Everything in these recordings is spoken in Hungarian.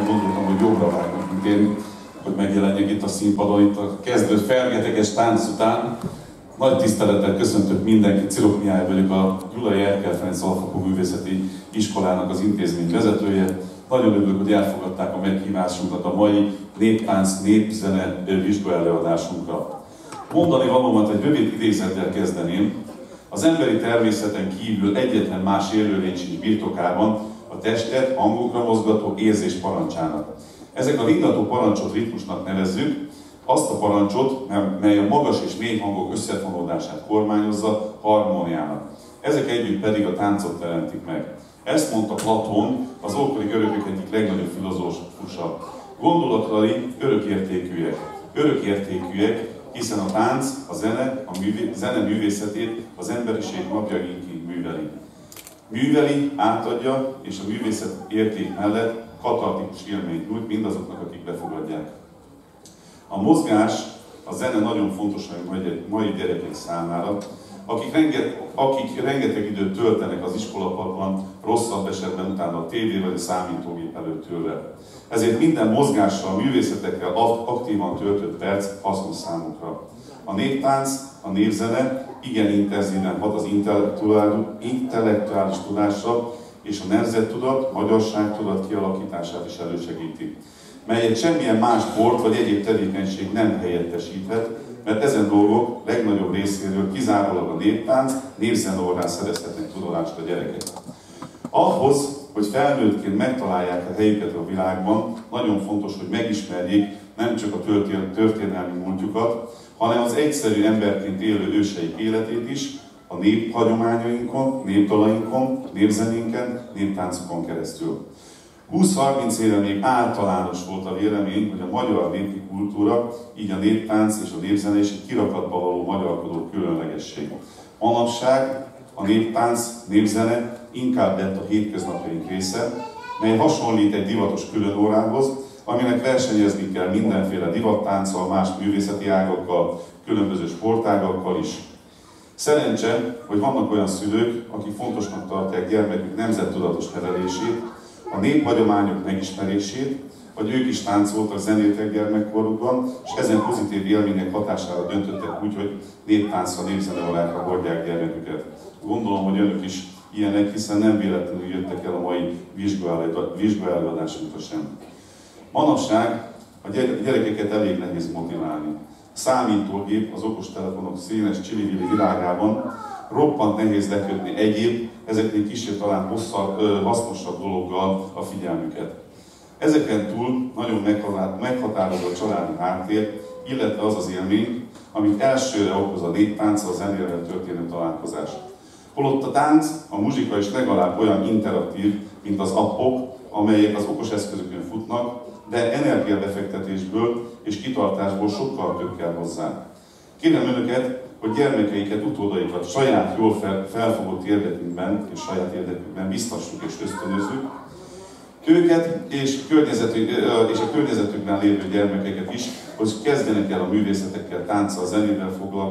gondoltam, hogy jobbra vágok, mint én, hogy megjelenjek itt a színpadon, itt a kezdő fergeteges tánc után. Nagy tisztelettel köszöntök mindenkit, Cirok Mihály vagyok, a Gyulai Erkel Ferenc Alapfokú Művészeti Iskolának az intézmény vezetője. Nagyon örülök, hogy elfogadták a meghívásunkat a mai néptánc, népzene vizsgaelőadásunkra. Mondani valómat egy rövid idézettel kezdeném. Az emberi természeten kívül egyetlen más élőlény sincs birtokában a testet hangokra mozgató érzés parancsának. Ezek a ringató parancsot ritmusnak nevezzük, azt a parancsot, mely a magas és mély hangok összefonódását kormányozza, harmóniának. Ezek együtt pedig a táncot teremtik meg. Ezt mondta Platón, az ókori görögök egyik legnagyobb filozófusa. Gondolatai örökértékűek, hiszen a tánc, a zene művészetét az emberiség napjainkig műveli. Műveli, átadja, és a művészet érték mellett katartikus élményt nyújt mindazoknak, akik befogadják. A mozgás, a zene nagyon fontos a mai gyerekek számára, akik rengeteg időt töltenek az iskolapadban, rosszabb esetben utána a tévé vagy a számítógép előtt ülve. Ezért minden mozgással, művészetekkel aktívan töltött perc hasznos számukra. A néptánc, a népzene igen intenzíven hat az intellektuális tudásra, és a nemzettudat, magyarságtudat kialakítását is elősegíti, melyet semmilyen más sport vagy egyéb tevékenység nem helyettesíthet, mert ezen dolgok legnagyobb részéről kizárólag a néptánc, népzene órán szerezhetnek tudomást a gyerekek. Ahhoz, hogy felnőttként megtalálják a helyüket a világban, nagyon fontos, hogy megismerjék nem csak a történelmi múltjukat, hanem az egyszerű emberként élő őseik életét is, a néphagyományainkon, népdalainkon, népzenénken, néptáncokon keresztül. 20-30 éve még általános volt a vélemény, hogy a magyar népi kultúra, így a néptánc és a népzene is egy kirakatba való magyarkodó különlegesség. Manapság a néptánc, népzene inkább lett a hétköznapjaink része, mely hasonlít egy divatos különórához, aminek versenyezni kell mindenféle divattánccal, más művészeti ágakkal, különböző sportágakkal is. Szerencse, hogy vannak olyan szülők, akik fontosnak tartják gyermekük nemzettudatos nevelését, a néphagyományok megismerését, vagy ők is táncoltak, zenéltek gyermekkorukban, és ezen pozitív élmények hatására döntöttek úgy, hogy néptáncra, népzeneórákra hordják gyermeküket. Gondolom, hogy önök is ilyenek, hiszen nem véletlenül jöttek el a mai vizsgaelőadásunkra sem. Manapság a gyerekeket elég nehéz motiválni. A számítógép, az okostelefonok színes csili-vili világában roppant nehéz lekötni egyéb, ezeknél kicsit talán hasznosabb dologgal a figyelmüket. Ezeken túl nagyon meghatározó a családi háttér, illetve az az élmény, amit elsőre okoz a néptánc, a zenével történő találkozás. Holott a tánc, a muzsika is legalább olyan interaktív, mint az appok, amelyek az okos eszközökön futnak, de energiabefektetésből és kitartásból sokkal több kell hozzá. Kérem önöket, hogy gyermekeiket, utódaikat saját jól felfogott érdekünkben és saját érdekükben biztassuk és ösztönözzük, őket és a környezetükben lévő gyermekeket is, hogy kezdjenek el a művészetekkel, tánccal, zenével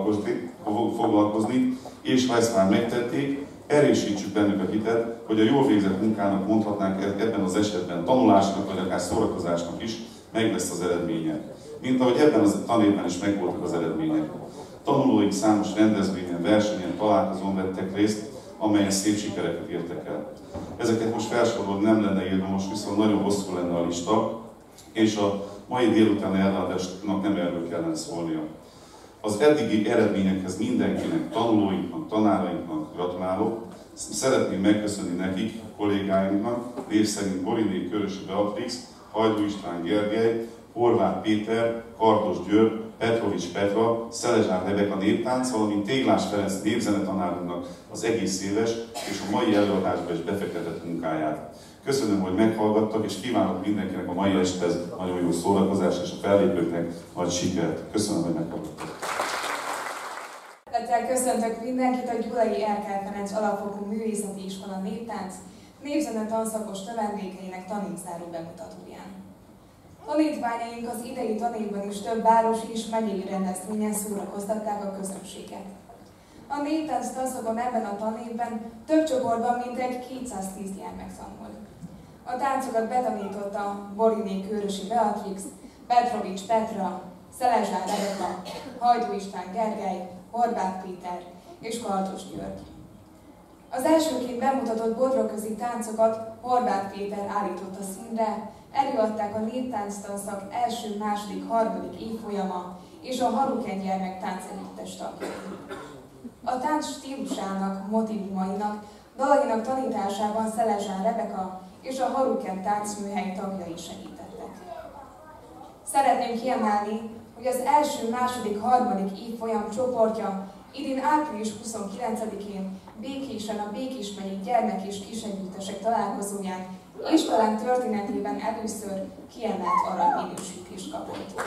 foglalkozni, és ha ezt már megtették, erősítsük bennük a hitet, hogy a jól végzett munkának mondhatnánk ebben az esetben tanulásnak, vagy akár szórakozásnak is meg lesz az eredménye. Mint ahogy ebben a tanévben is megvoltak az eredmények. Tanulóink számos rendezvényen, versenyen, találkozón vettek részt, amelyen szép sikereket értek el. Ezeket most felsorolni nem lenne érdemes, viszont nagyon hosszú lenne a lista, és a mai délutáni előadásnak nem erről kellene szólnia. Az eddigi eredményekhez mindenkinek, tanulóinknak, tanárainknak gratulálok. Szeretném megköszönni nekik, kollégáinknak, név szerint Boriné Körösi Beatrix, Hajdú István Gergely, Horváth Péter, Kardos György, Petrovics Petra, Szelezsár Rebeka néptánc, valamint Téglás Ferenc népzenetanárunknak az egész éves és a mai előadásba is befektetett munkáját. Köszönöm, hogy meghallgattak, és kívánok mindenkinek a mai esthez nagyon jó szórakozást, és a fellépőknek nagy sikert. Köszönöm, hogy meghallgattak. Köszöntök mindenkit a Gyulai Erkel Ferenc Alapfokú Művészeti Iskola néptánc, népzene tanszakos növendékeinek tanévzáró bemutatóján. Tanítványaink az idei tanévben is több városi és megyei rendezvényen szórakoztatták a közönséget. A néptánc tanszakon ebben a tanévben több csoportban mintegy 210 gyermek tanul. A táncokat betanította Boriné Kőrösi Beatrix, Petrovics Petra, Szelezsár Rebeka, Hajdú István Gergely, Horváth Péter és Kardos György. Az elsőként bemutatott bodrogközi táncokat Horváth Péter állította színre, előadták a néptánctanszak első, második, harmadik évfolyama és a Haruken gyermek táncegyüttes tagjai. A tánc stílusának, motivumainak, dalainak tanításában Szelezsár Rebeka és a Haruken táncműhely tagjai segítettek. Szeretném kiemelni, hogy az első, második, harmadik évfolyam csoportja idén április 29-én Békésen a Békés megyei gyermek- és kisegyüttesek találkozóján iskolánk történetében először kiemelt aranyminősítést kapott.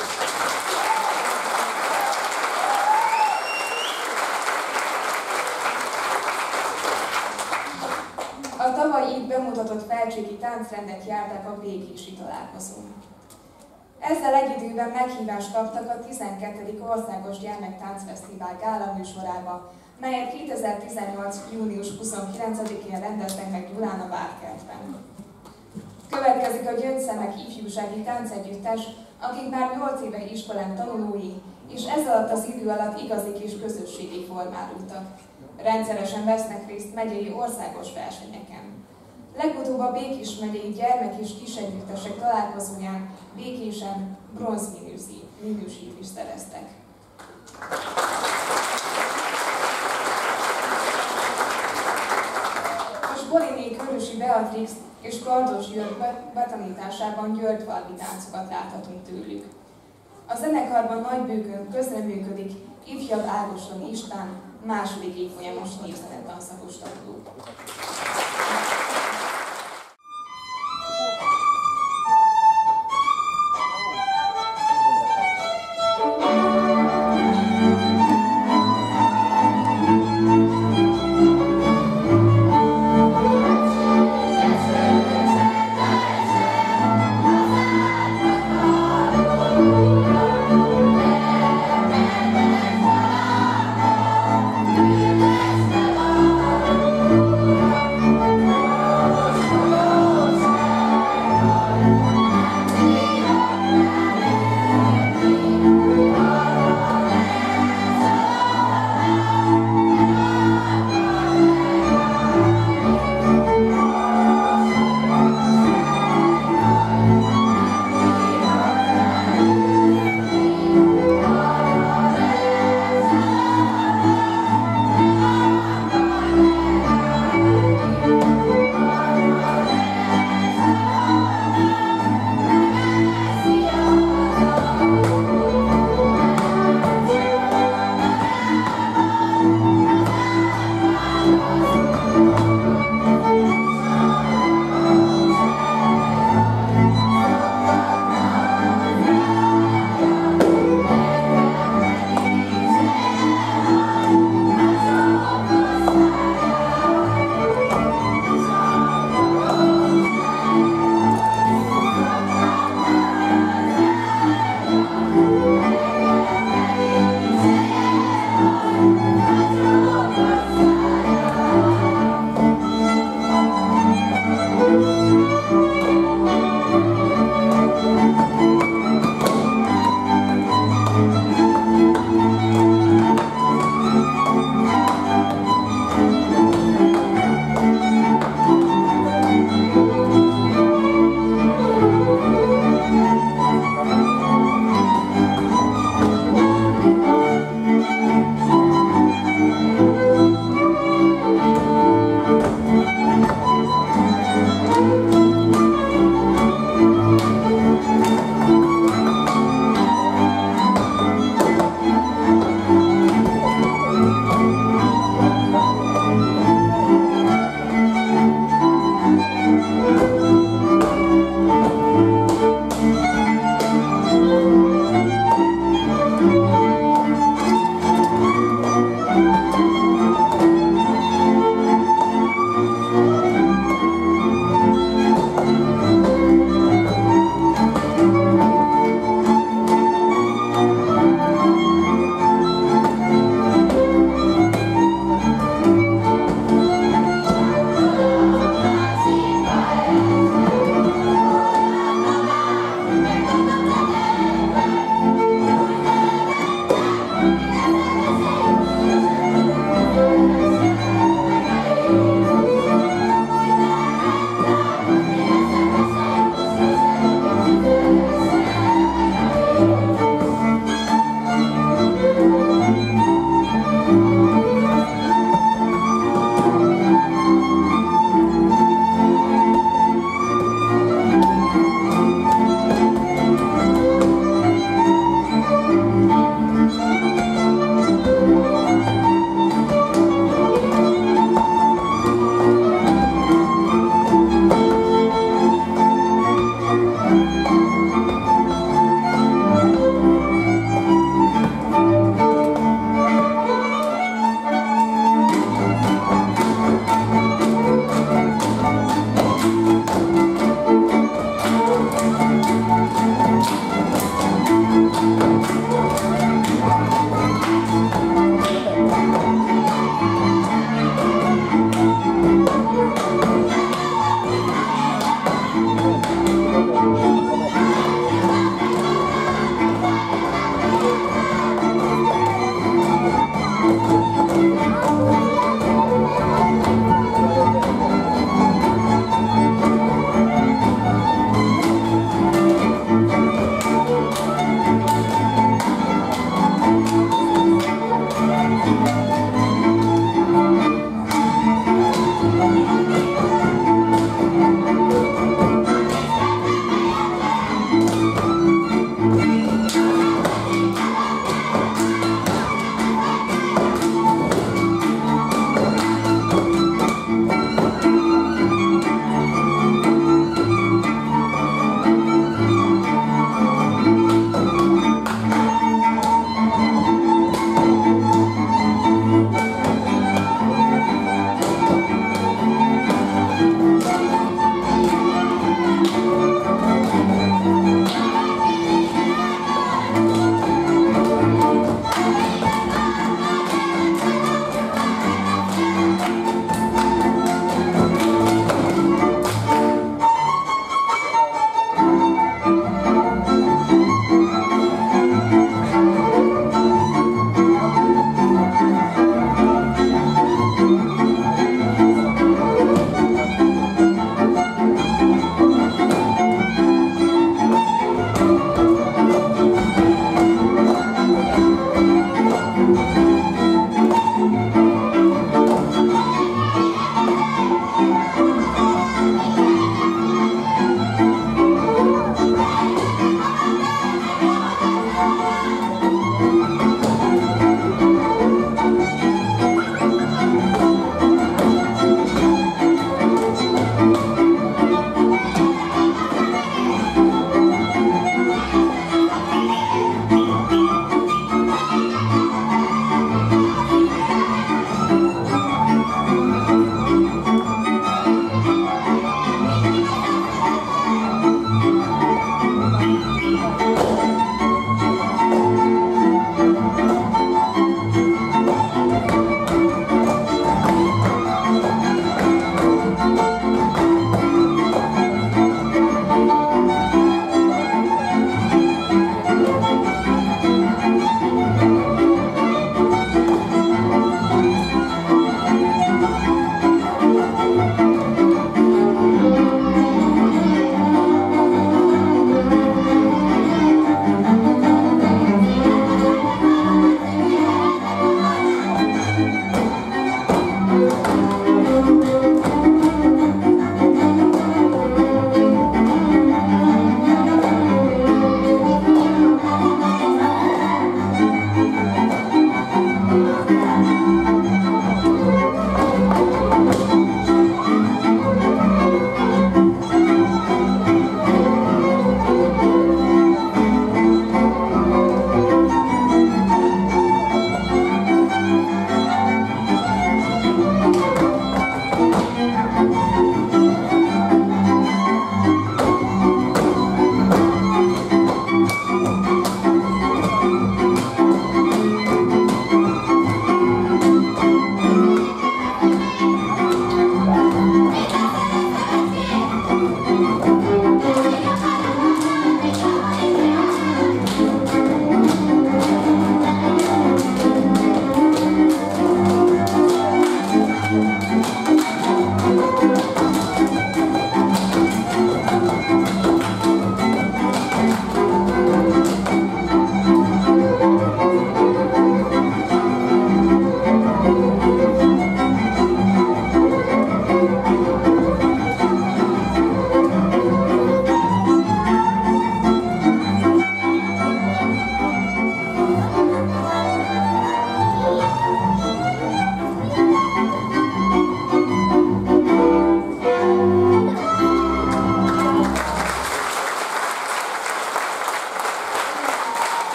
A tavaly így bemutatott felcséki táncrendet járták a békési találkozón. Ezzel egy időben meghívást kaptak a 12. Országos Gyermektáncfesztivál gála műsorába, melyet 2018. június 29-én rendeztek meg Gyulán a Várkertben. Következik a Gyöngyszemek ifjúsági táncegyüttes, akik már 8 éve iskolán tanulói, és ez alatt az idő alatt igazi kis közösségi formálódtak. Rendszeresen vesznek részt megyei országos versenyeken. Legutóbb a Békés megyei gyermek- és kisegyüttesek találkozóján Békésen bronzminősítést szereztek. Most Boriné Kőrösi Beatrix és Kardos György betanításában györgyfalvi táncokat láthatunk tőlük. A zenekarban nagybőkön közreműködik ifjabb Ágoston István, második évfolyamos népzenetanszakos tanuló.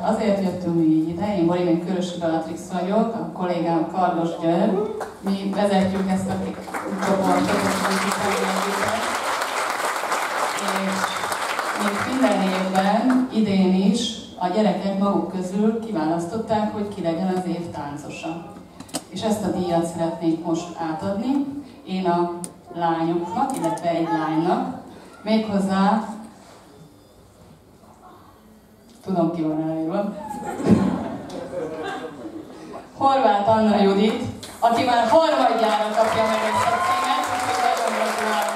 azért jöttünk mi így ide, én Borimén Körösi Beatrix vagyok, a kollégám Kardos György, mi vezetjük ezt a csoportot, és mint minden évben, idén is a gyerekek maguk közül kiválasztották, hogy ki legyen az év táncosa. És ezt a díjat szeretnénk most átadni, én a lányoknak, illetve egy lánynak, méghozzá, tudom ki van elírva, Horváth Anna Judit, aki már harmadjára kapja meg ezt a címet, úgyhogy nagyon gratulálunk.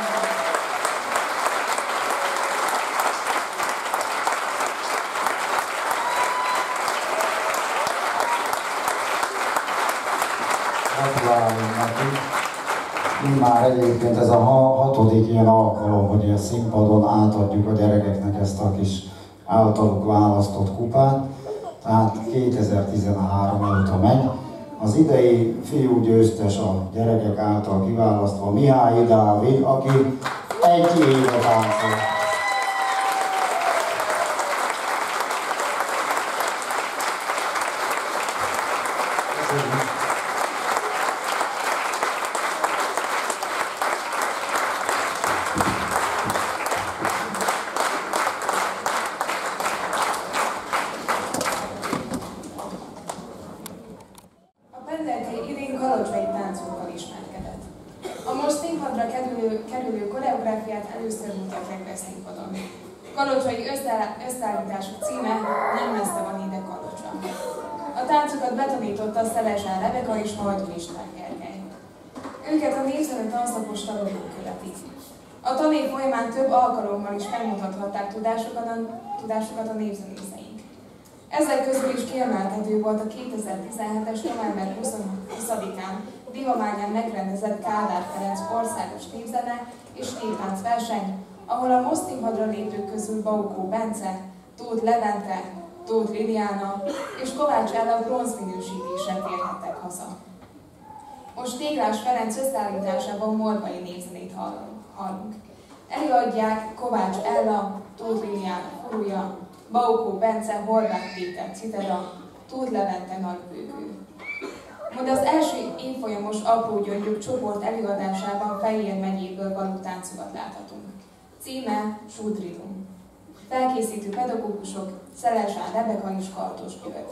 Gratulálunk neki. Már egyébként ez a hatodik ilyen alkalom, hogy a színpadon átadjuk a gyerekeknek ezt a kis általuk választott kupát. Tehát 2013 óta megy. Az idei fiú győztes a gyerekek által kiválasztva Mihály Dávid, aki egy éve táncol. Először mutatják be színpadon. Kalocsai összeállítású címe Nem messze van ide Kalocsa. A táncokat betanította Szelezsán Rebeka és Hajdú István Gergely. Őket a népzenő tanszakos tanulók követik. A tanév folyamán több alkalommal is felmutathatták tudásukat a népzenészeink. Ezek közül is kiemelkedő volt a 2017-es november 20-án Divamányán megrendezett Kádár Ferenc országos népzene és néptánc verseny, ahol a moszínpadra lépők közül Baukó Bence, Tóth Levente, Tóth Liliana és Kovács Ella bronzminősítéssel térhettek haza. Most Téglás Ferenc összeállításában morvai népzenét hallunk. Előadják Kovács Ella, Tóth Liliana Furuja, Baukó Bence, Horváth Péter Citera, Tóth Levente nagybőgő. Majd az első évfolyamos Apró Gyöngyök csoport előadásában Fejér megyéből való táncokat láthatunk. Címe Súdridum. Felkészítő pedagógusok Szelezsán Rebeka és Kardos György.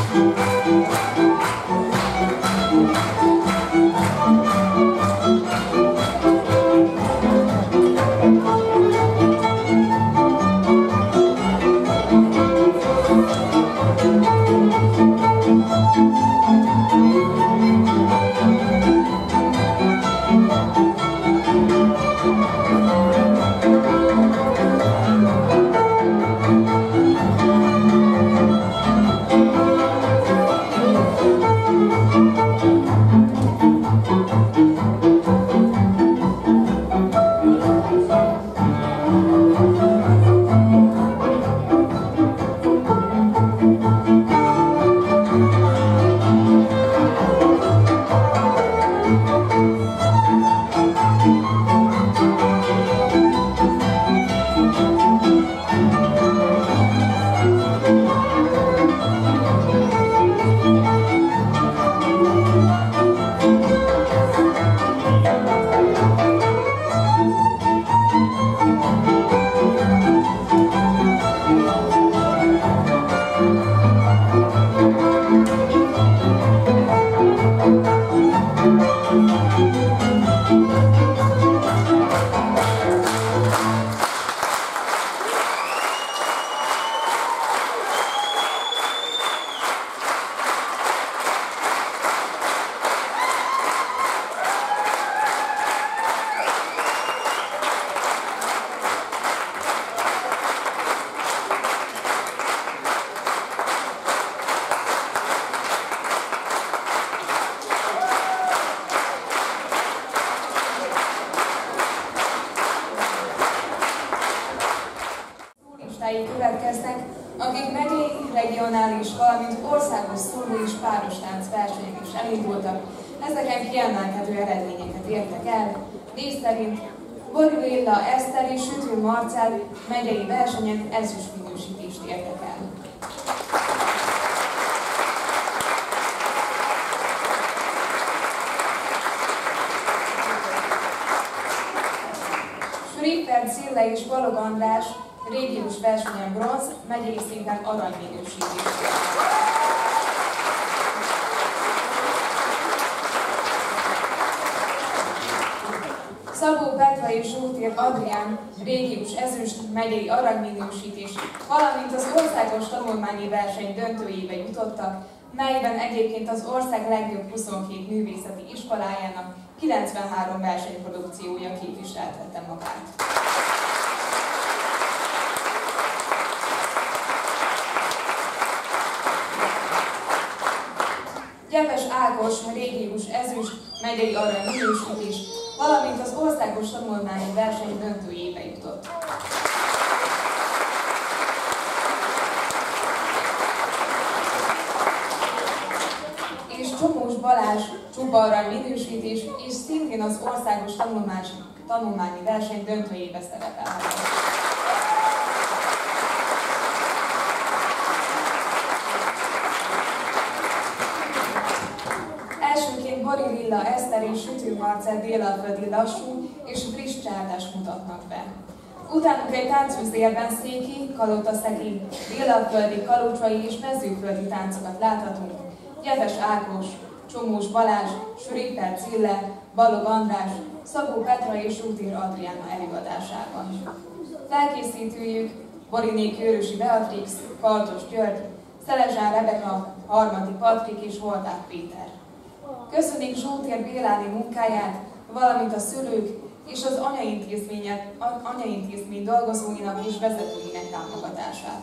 Következnek, akik megyei, regionális, valamint országos szóló és páros tánc versenyek is elindultak, ezeken kiemelkedő eredményeket értek el. Név szerint Bori Lilla Eszter és Sütő Marcell megyei versenyen ezüst minősítést értek el. Süripper Cille és Balog András régiós versenyen bronz, megyei szinten aranyminősítést. Szabó Petra és Zsótér Adrián régiós ezüst, megyei aranyminősítés, valamint az országos tanulmányi verseny döntőjébe jutottak, melyben egyébként az ország legjobb 22 művészeti iskolájának 93 versenyprodukciója képviseltette magát. Gyepes Ákos régiós ezüst, megyei aranyminősítés, valamint az országos tanulmányi verseny döntőjébe jutott. És Csomós Balázs csupa aranyminősítés, és szintén az országos tanulmányi verseny döntőjébe szerepelhet. Bori Lilla Eszter és Sütő Marcell délalföldi lassú és friss csádást mutatnak be. Utánuk egy táncműzérben széki, kalotaszegi, délalföldi, kalucsai és mezőföldi táncokat láthatunk. Gyepes Ákos, Csomós Balázs, Süripper Cille, Balog András, Szabó Petra és Zsótér Adriána előadásában. Felkészítőjük Boriné Kőrösi Beatrix, Kardos György, Szelezsán Rebeka, Harmati Patrik és Horváth Péter. Köszönik Zsótér Béláni munkáját, valamint a szülők és az anyaintézmény dolgozóinak és vezetőinek támogatását.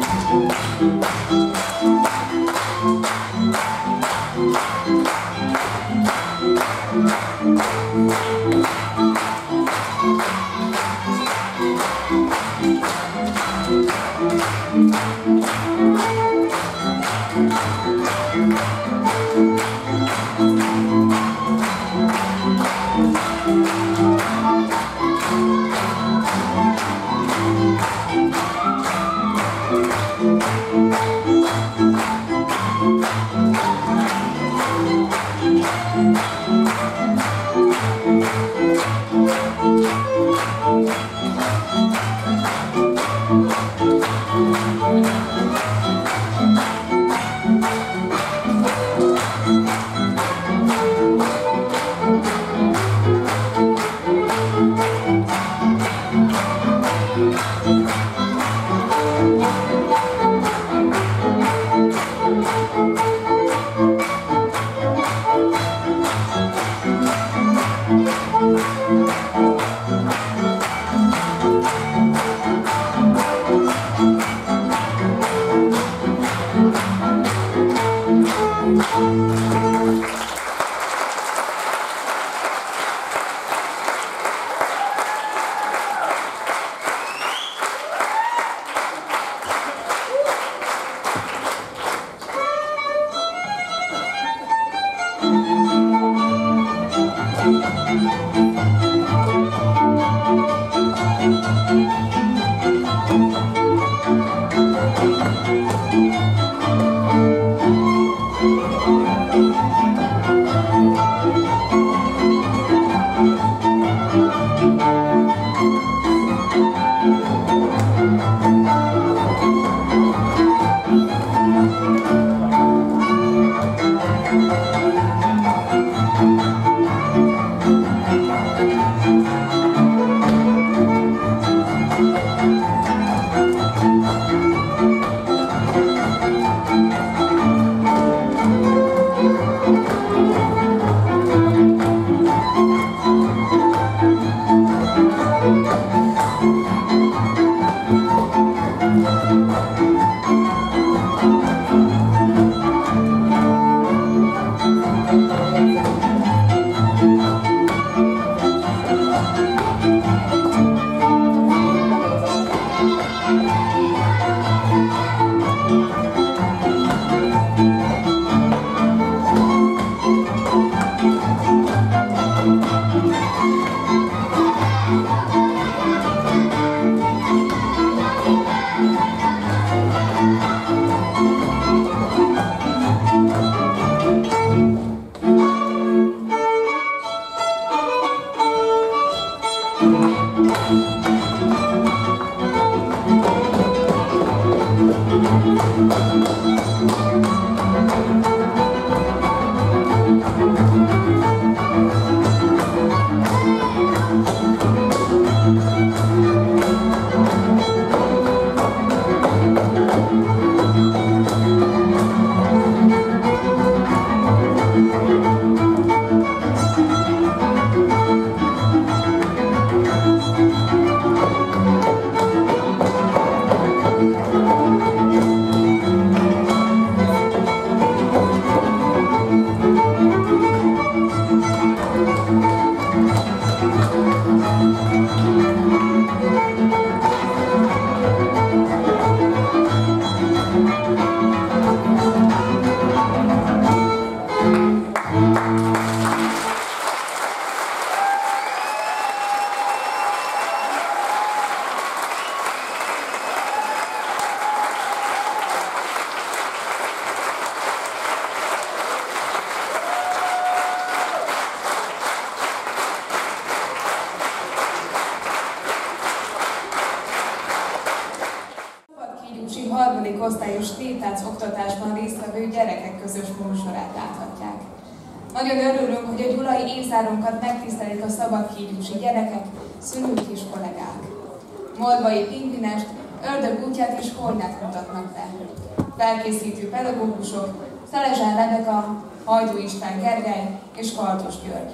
harmadik osztályos tétánc oktatásban résztvevő gyerekek közös műsorát láthatják. Nagyon örülünk, hogy a gyulai évzárunkat megtisztelik a szabadkígyúsi gyerekek, szülők és kollégák. Moldvai Pingvinest, Ördög útját és Hornát mutatnak be. Felkészítő pedagógusok, Szelezsán Rebeka, Hajdú István Gergely és Kardos György.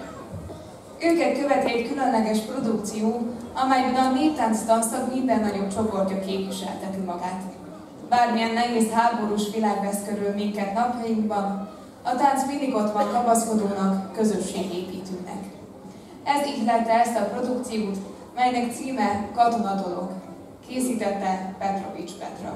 Őket követi egy különleges produkció, amelyben a néptánc tanszak minden nagyobb csoportja képviselteti magát. Bármilyen nehéz háborús világ vesz körül minket napjainkban, a tánc mindig ott van kapaszkodónak, közösségépítőnek. Ez ihlette ezt a produkciót, melynek címe Katonadolog. Készítette Petrovics Petra.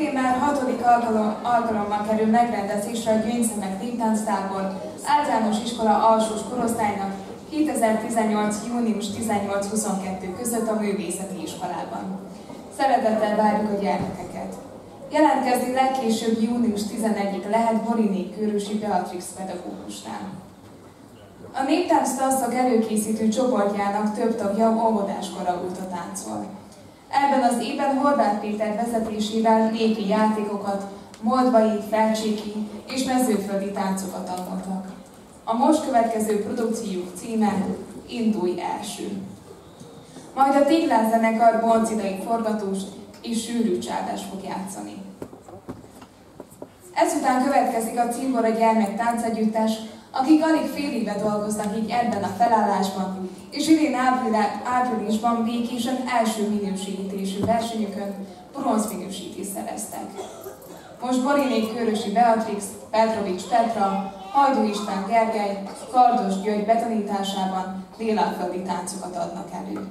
Idén már 6. alkalommal kerül megrendezésre a Gyöngyszemek néptánctábor általános iskola alsós korosztálynak 2018. június 18-22 között a művészeti iskolában. Szeretettel várjuk a gyermekeket. Jelentkezni legkésőbb június 11-ig lehet Borinék Kőrösi Beatrix pedagógusnál. A néptánc tanszak előkészítő csoportjának több tagja óvodáskorúta táncol. Ebben az évben Horváth Péter vezetésével népi játékokat, moldvai, felcséki és mezőföldi táncokat tanultak. A most következő produkciójuk címe Indulj első. Majd a Téglán zenekar boncidai forgatós és sűrű csárdás fog játszani. Ezután következik a Cimbora Gyermek Táncegyüttes, akik alig fél éve dolgoznak így ebben a felállásban, és idén áprilisban békésen első minősítésű versenyükön bronzminősítést szereztek. Most Borinék Kőrösi Beatrix, Petrovics Petra, Hajdú István Gergely, Kardos György betanításában délelföldi táncokat adnak elő.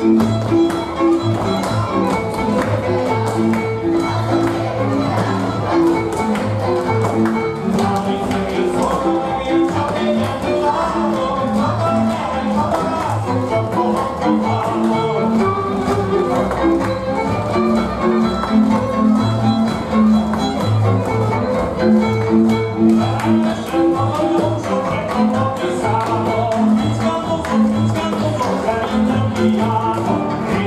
Piano,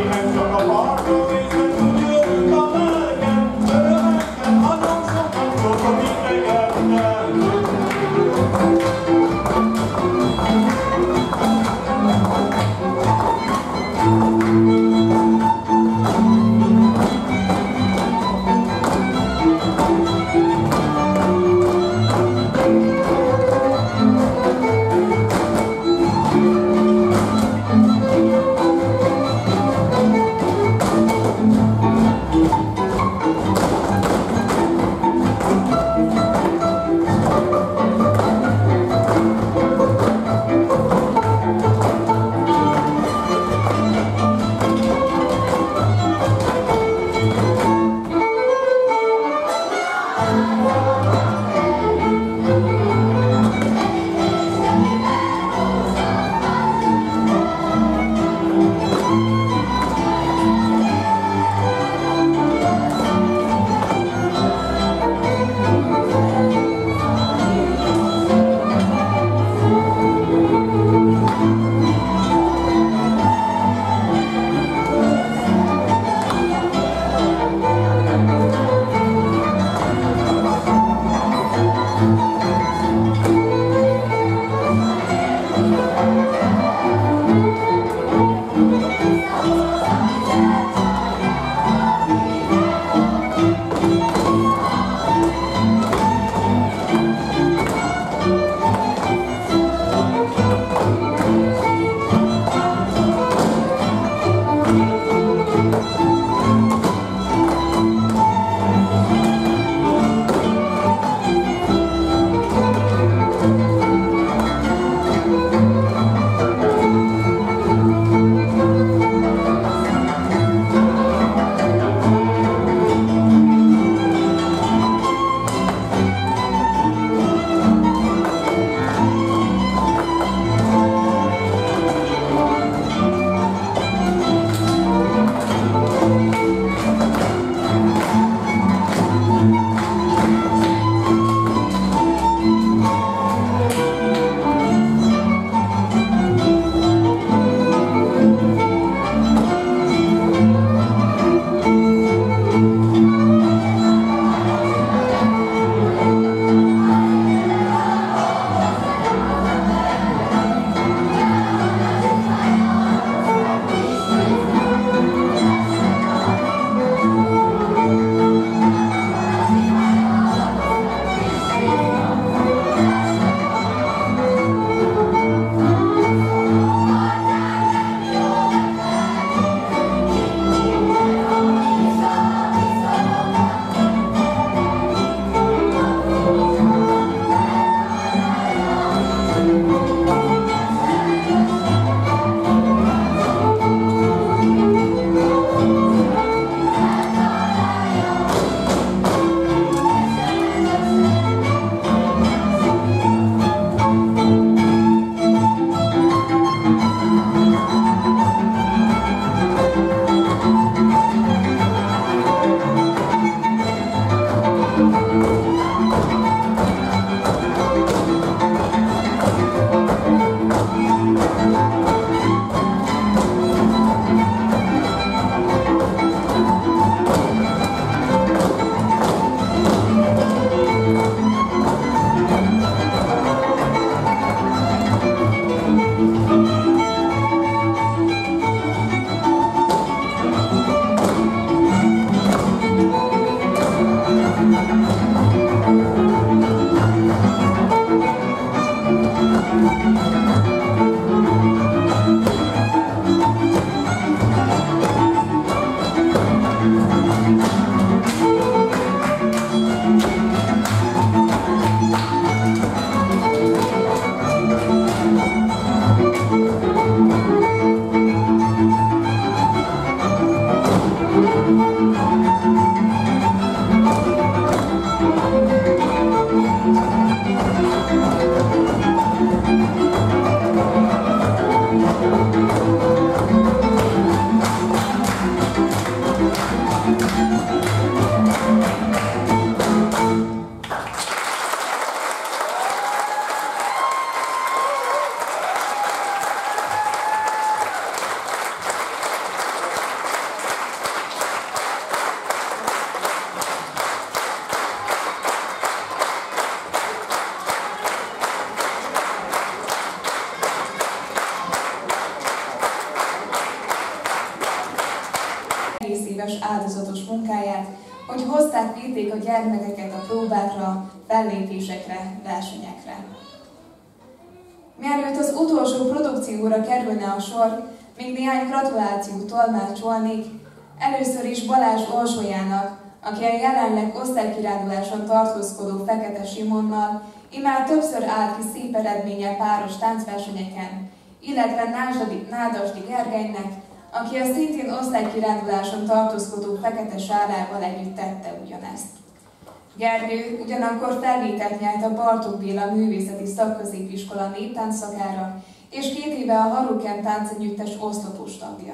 egész éves áldozatos munkáját, hogy hozták, vitték a gyermekeket a próbákra, fellépésekre, versenyekre. Mielőtt az utolsó produkcióra kerülne a sor, még néhány gratulációt tolmácsolnék, először is Balázs Orsolyának, aki a jelenleg osztálykiránduláson tartózkodó Fekete Simonnal immár többször állt ki szép eredménnyel páros táncversenyeken, illetve Nádasdy Gergelynek, aki a szintén osztálykiránduláson tartózkodó Fekete Sárával együtt tette ugyanezt. Gergő ugyanakkor felvételt nyert a Bartók Béla Művészeti Szakközépiskola néptánc szakára, és 2 éve a Haruken táncegyüttes oszlopos tagja.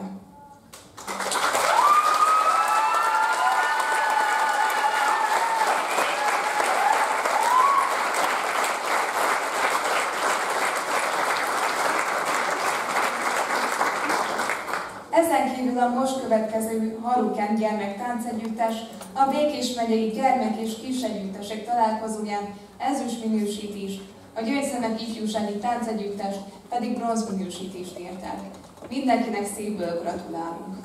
Ezen kívül a most következő Haruken gyermektáncegyüttes a Békés megyei gyermek- és kisegyüttesek találkozóján ezüstminősítést, a Gyöngyszemek ifjúsági táncegyüttes pedig bronzminősítést ért el. Mindenkinek szívből gratulálunk!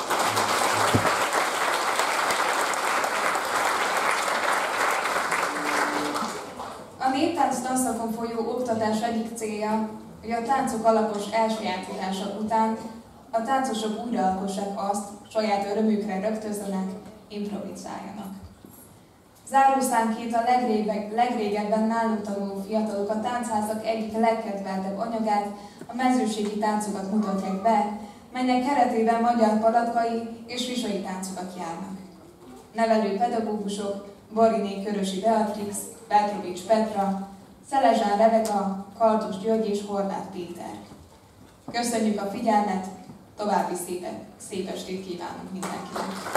A néptánc tanszakon folyó oktatás egyik célja, hogy a táncok alapos elsajátítása után a táncosok újraalkossák azt, saját örömükre rögtözzenek, improvizáljanak. Zárószámként a legrégebben nálunk tanuló fiatalok a táncházak egyik legkedveltebb anyagát, a mezőségi táncokat mutatják be, melynek keretében magyar palatkai és visai táncokat járnak. Nevelő pedagógusok Boriné Körösi Beatrix, Petrovics Petra, Szelezsán Rebeka, Kardos György és Horváth Péter. Köszönjük a figyelmet, további szép estét kívánunk mindenkinek!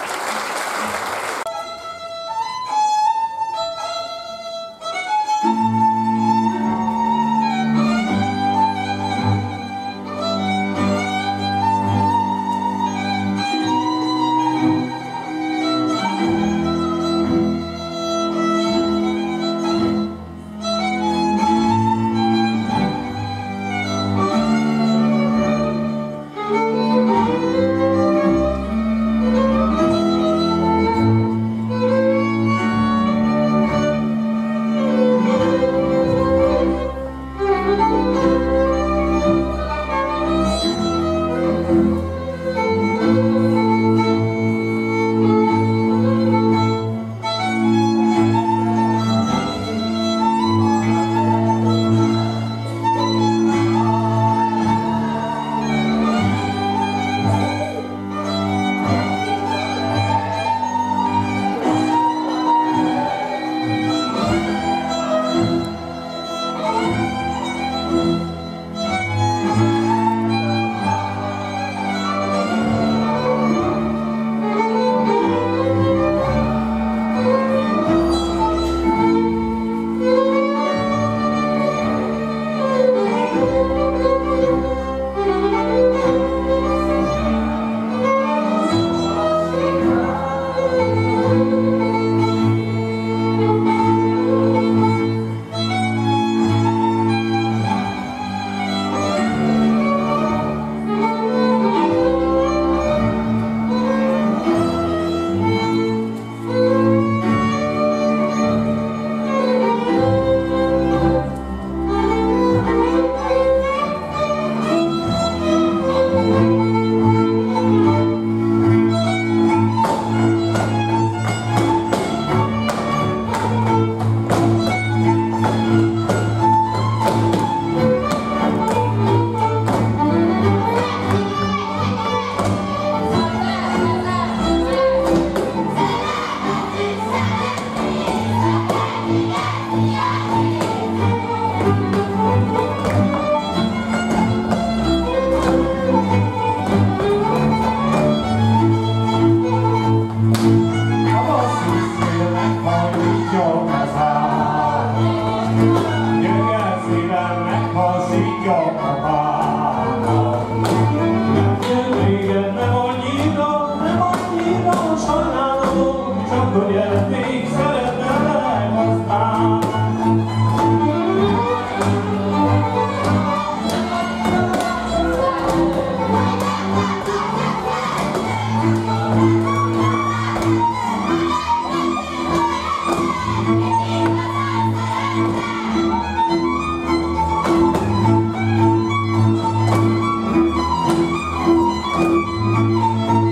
Thank you.